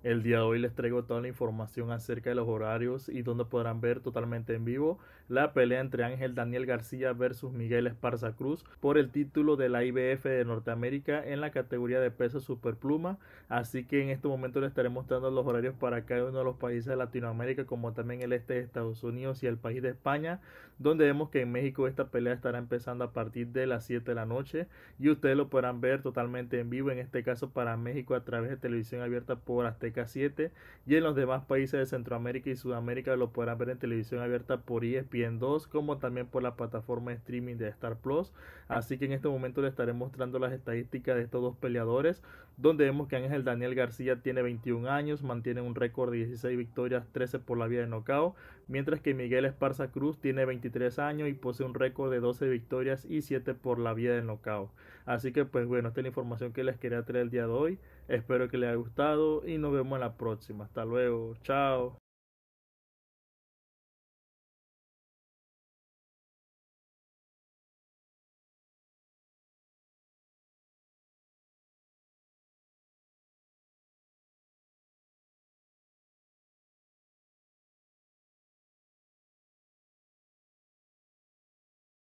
El día de hoy les traigo toda la información acerca de los horarios y donde podrán ver totalmente en vivo la pelea entre Ángel Daniel García versus Miguel Esparza Cruz por el título de la IBF de Norteamérica en la categoría de peso superpluma. Así que en este momento les estaré mostrando los horarios para cada uno de los países de Latinoamérica, como también el este de Estados Unidos y el país de España, donde vemos que en México esta pelea estará empezando a partir de las 7 de la noche y ustedes lo podrán ver totalmente en vivo, en este caso para México a través de televisión abierta por Azteca 7, y en los demás países de Centroamérica y Sudamérica lo podrán ver en televisión abierta por ESPN 2, como también por la plataforma de streaming de Star Plus. Así que en este momento les estaré mostrando las estadísticas de estos dos peleadores, donde vemos que Ángel Daniel García tiene 21 años, mantiene un récord de 16 victorias, 13 por la vía de knockout, mientras que Miguel Esparza Cruz tiene 23 años y posee un récord de 12 victorias y 7 por la vía de knockout. Así que pues bueno, esta es la información que les quería traer el día de hoy. Espero que les haya gustado y nos vemos en la próxima. Hasta luego. Chao.